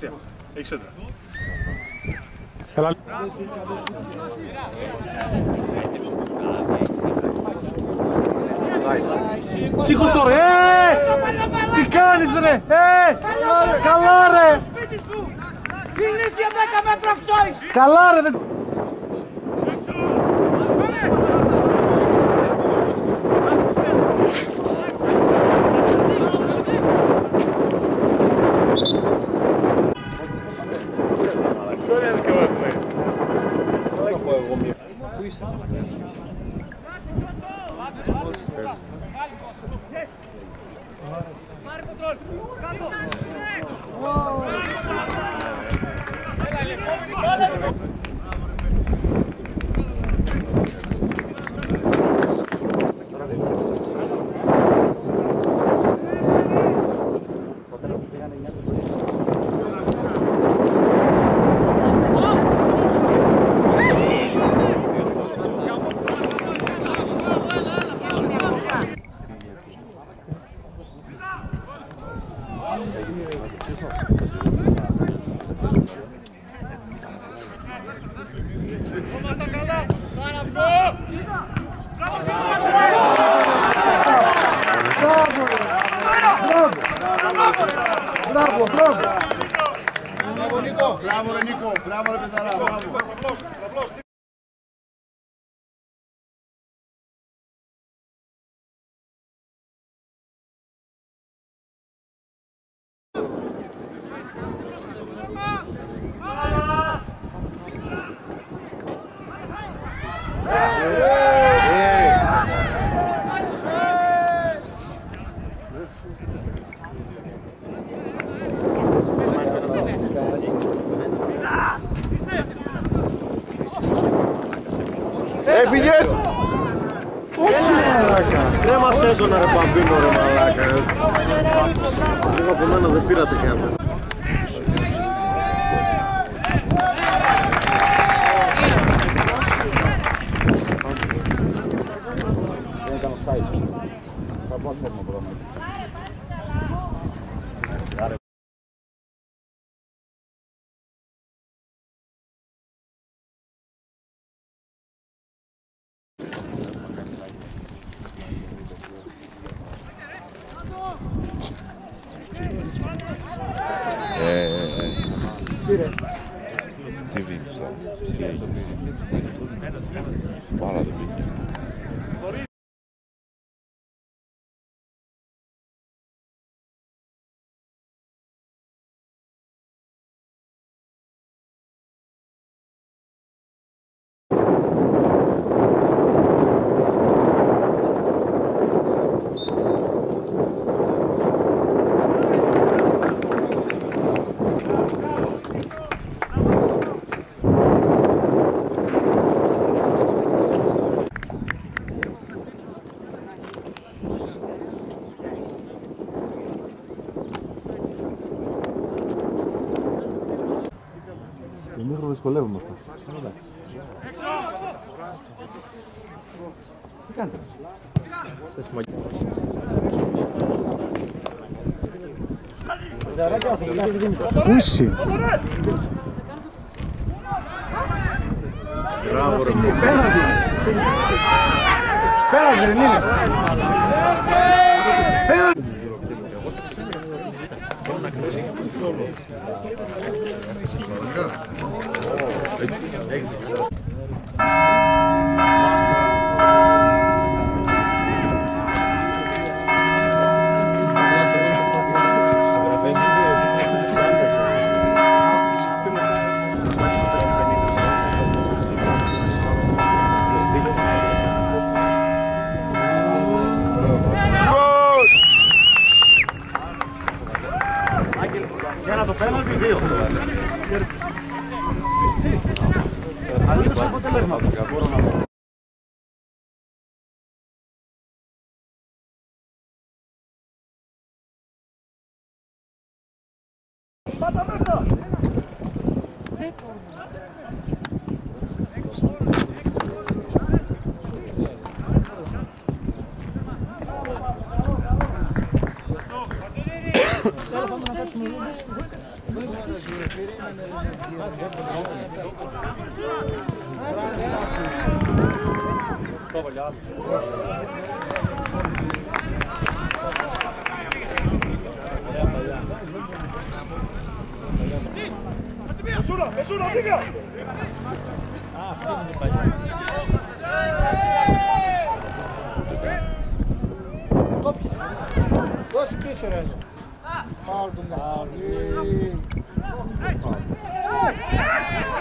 Ευθεία. Έχει σέντρα. Καλά. Σήκω στο ρε! Τι κάνεις ρε! Καλά ρε! Είναι για 10 μέτρα αυτό! Καλά ρε! Μπράβο ρε Νίκο, μπράβο ρε παιδαρά, μπράβο. Έφυγε! Όχι μαλάκα! Δεν μας έντονα ρε Παμπίνο ρε μαλάκα. Λίγο από μένα δεν πήρατε κάμερα. Δεν έκανα offside. Θα πω ακόμα πρώτα. Τι βίνεις τώρα, τι έγινε. Πάρα δεν πήγε. Εμείς δυσκολεύουμε αυτό. Τι κάνετε μας. Πού είσαι. Μπράβο ρε μου. Πέναντι. Πέναντι δεν είναι. Πέναντι. Για να το πέναλτι δύο. Αλλήλως αποτελέσματος. Πάτα μέσα! Τώρα πάμε να κάτσουμε λίγο. Nessuno, figa! Δώσε πίσω ρε. Φάουλ του Μάρκο.